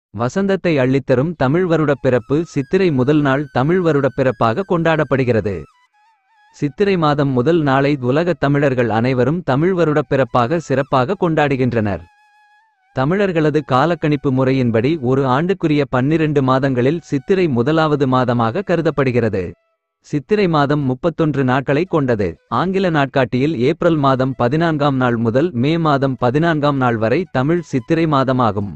வசந்தத்தை அள்ளித்தரும் தமிழ் வருடப் பிறப்பு சித்திரை முதல் நாள் தமிழ் வருடப் பிறப்பாக கொண்டாடப்படுகிறது. சித்திரை மாதம் முதல் நாளை உலகத் தமிழர்கள் அனைவரும் தமிழ் வருடப் பிறப்பாக சிறப்பாக கொண்டாடுகின்றனர். தமிழர்களது காலக்கணிப்பு முறையின்படி ஒரு ஆண்டுக்குரிய 12 மாதங்களில் சித்திரை முதலாவது மாதமாக கருதப்படுகிறது. சித்திரை மாதம் 31 நாட்களை கொண்டது. ஆங்கில நாட்காட்டியில் ஏப்ரல் மாதம் 14ஆம் நாள் முதல் மே மாதம் 14ஆம் நாள் வரை தமிழ் சித்திரை மாதமாகும்.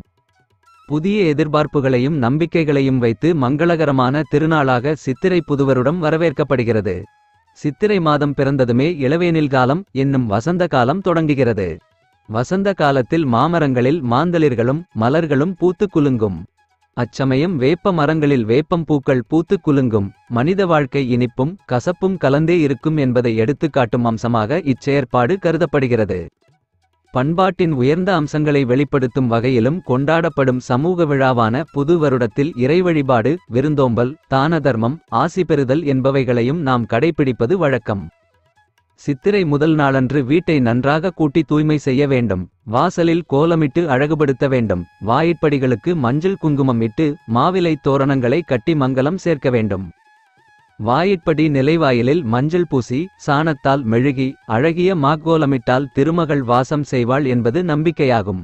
புதிய எதிர்பார்ப்புகளையும் நம்பிக்கைகளையும் வைத்து மங்களகரமான திருநாளாக சித்திரை புதுவருடம் வரவேற்கப்படுகிறது. சித்திரை மாதம் பிறந்ததுமே இளவேனில் காலம் என்னும் வசந்த காலம் தொடங்குகிறது. வசந்த காலத்தில் மாமரங்களில் மாந்தளிர்களும் மலர்களும் பூத்து குலுங்கும். அச்சமயம் வேப்ப மரங்களில் வேப்பம் பூக்கள் பூத்து குலுங்கும். மனித வாழ்க்கை இனிப்பும் கசப்பும் கலந்தே இருக்கும் என்பதை எடுத்துக்காட்டும் அம்சமாக இச்செயற்பாடு கருதப்படுகிறது. பண்பாட்டின் உயர்ந்த அம்சங்களை வெளிப்படுத்தும் வகையிலும் கொண்டாடப்படும் சமூக விழாவான புது வருடத்தில் இறை வழிபாடு, விருந்தோம்பல், தான தர்மம், ஆசி பெறுதல் என்பவைகளையும் நாம் கடைபிடிப்பது வழக்கம். சித்திரை முதல் நாளன்று வீட்டை நன்றாக கூட்டி தூய்மை செய்ய வேண்டும். வாசலில் கோலமிட்டு அழகுபடுத்த வேண்டும். வாயிற்படிகளுக்கு மஞ்சள் குங்குமம் இட்டு மாவிலை தோரணங்களை கட்டி மங்கலம் சேர்க்க வேண்டும். வாயிற்படி நிலைவாயிலில் மஞ்சள் பூசி சாணத்தால் மெழுகி அழகிய மாக்கோலமிட்டால் திருமகள் வாசம் செய்வாள் என்பது நம்பிக்கையாகும்.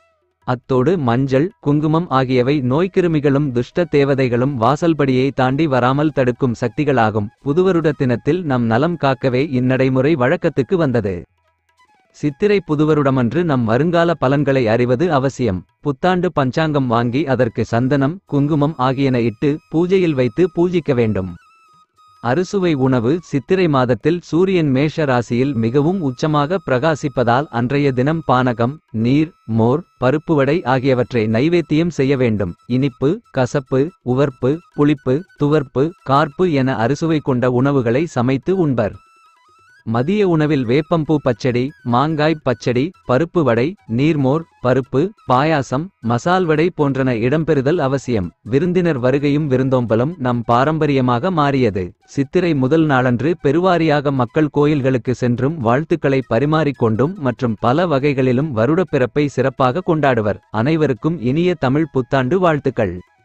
அத்தோடு மஞ்சள் குங்குமம் ஆகியவை நோய்க்கிருமிகளும் துஷ்ட தேவதைகளும் வாசல்படியை தாண்டி வராமல் தடுக்கும் சக்திகளாகும். புதுவருட தினத்தில் நம் நலம் காக்கவே இந்நடைமுறை வழக்கத்துக்கு வந்தது. சித்திரை புதுவருடமன்று நம் வருங்கால பலன்களை அறிவது அவசியம். புத்தாண்டு பஞ்சாங்கம் வாங்கி அதற்கு சந்தனம் குங்குமம் ஆகியன இட்டு பூஜையில் வைத்து பூஜிக்க வேண்டும். அறுசுவை உணவு சித்திரை மாதத்தில் சூரியன் மேஷ ராசியில் மிகவும் உச்சமாக பிரகாசிப்பதால் அன்றைய தினம் பானகம், நீர், மோர், பருப்பு வடை ஆகியவற்றை நைவேத்தியம் செய்ய வேண்டும். இனிப்பு, கசப்பு, உவர்ப்பு, புளிப்பு, துவர்ப்பு, கார்ப்பு என அறுசுவை கொண்ட உணவுகளை சமைத்து உண்பர். மதிய உணவில் வேப்பம்பூ பச்சடி, மாங்காய் பச்சடி, பருப்பு வடை, நீர்மோர், பருப்பு, பாயாசம், மசால் வடை போன்றன இடம்பெறுதல் அவசியம். விருந்தினர் வருகையும் விருந்தோம்பலும் நம் பாரம்பரியமாக மாறியது. சித்திரை முதல் நாளன்று பெருவாரியாக மக்கள் கோயில்களுக்கு சென்றும் வாழ்த்துக்களை பரிமாறிக்கொண்டும் மற்றும் பல வகைகளிலும் வருடப்பிறப்பை சிறப்பாக கொண்டாடுவர். அனைவருக்கும் இனிய தமிழ் புத்தாண்டு வாழ்த்துக்கள்.